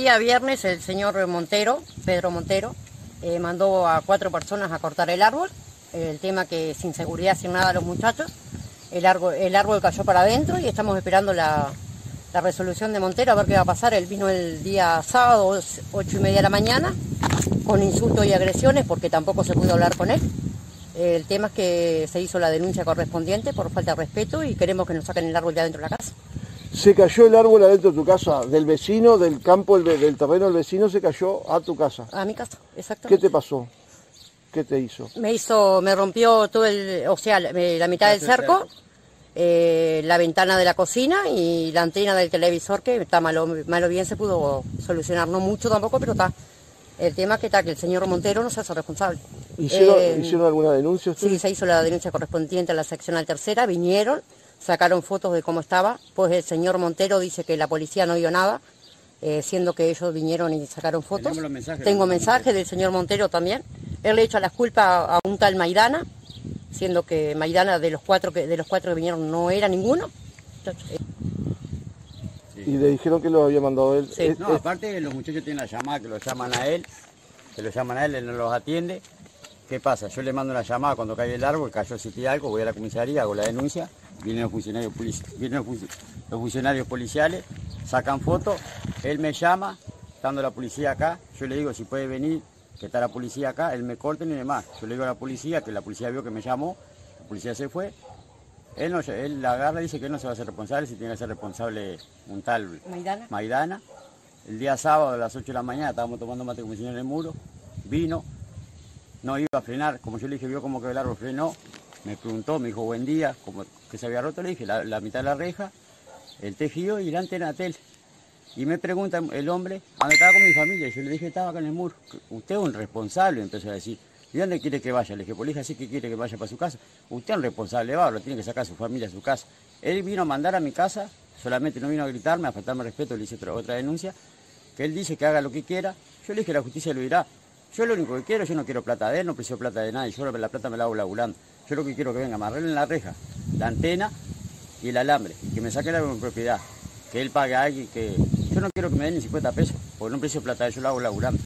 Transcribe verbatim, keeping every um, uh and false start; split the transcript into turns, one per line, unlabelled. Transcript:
día viernes el señor Montero, Pedro Montero, eh, mandó a cuatro personas a cortar el árbol. El tema que sin seguridad, sin nada a los muchachos. El árbol, el árbol cayó para adentro y estamos esperando la, la resolución de Montero a ver qué va a pasar. Él vino el día sábado, ocho y media de la mañana, con insultos y agresiones porque tampoco se pudo hablar con él. El tema es que se hizo la denuncia correspondiente por falta de respeto y queremos que nos saquen el árbol de adentro de la casa.
¿Se cayó el árbol adentro de tu casa? ¿Del vecino, del campo, del, del terreno del vecino se cayó a tu casa?
A mi casa, exactamente.
¿Qué te pasó? ¿Qué te hizo?
Me hizo, me rompió todo el, o sea, la, la mitad del cerco, eh, la ventana de la cocina y la antena del televisor, que está malo, malo bien se pudo solucionar, no mucho tampoco, pero está. El tema es que está, que el señor Montero no se hace responsable.
¿Hicieron,
eh,
¿hicieron alguna denuncia usted?
Sí, se hizo la denuncia correspondiente a la seccional tercera, vinieron, sacaron fotos de cómo estaba, pues el señor Montero dice que la policía no vio nada, eh, siendo que ellos vinieron y sacaron fotos.
Mensajes
Tengo mensajes del señor Montero también. Él le echa las culpas a un tal Maidana, siendo que Maidana de los cuatro que de los cuatro que vinieron no era ninguno.
Y le dijeron que lo había mandado él.
Sí.
Es-
No,
es-
aparte los muchachos tienen la llamada, que lo llaman a él, que lo llaman a él, él no los atiende. ¿Qué pasa? Yo le mando una llamada cuando cae el árbol, cayó siete algo, voy a la comisaría, hago la denuncia, vienen los funcionarios, polici- vienen los, func- los funcionarios policiales, sacan fotos, él me llama, estando la policía acá, yo le digo si puede venir, que está la policía acá, él me corta y demás. Yo le digo a la policía, que la policía vio que me llamó, la policía se fue, él, no, él la agarra y dice que él no se va a hacer responsable, si tiene que ser responsable un tal
Maidana.
Maidana. El día sábado a las ocho de la mañana estábamos tomando mate con el señor en el muro, vino, no iba a frenar, como yo le dije, vio como que el árbol frenó, me preguntó, me dijo buen día, como que se había roto, le dije la, la mitad de la reja, el tejido y la antena de tele. Y me pregunta el hombre, ¿dónde estaba con mi familia? Y yo le dije, estaba acá en el muro. Usted es un responsable, empezó a decir. ¿Y dónde quiere que vaya? Le dije, pues le dije, así que quiere que vaya para su casa. Usted es un responsable, va, lo tiene que sacar a su familia a su casa. Él vino a mandar a mi casa, solamente no vino a gritarme, a faltarme respeto, le hice otra, otra denuncia, que él dice que haga lo que quiera. Yo le dije, la justicia lo dirá. Yo lo único que quiero, yo no quiero plata de él, no precio plata de nadie, yo la plata me la hago laburando. Yo lo que quiero es que venga, me arreglen la reja, la antena y el alambre, que me saquen la propiedad, que él pague a alguien que... Yo no quiero que me den ni cincuenta pesos, porque no precio plata de él, yo lo hago laburando.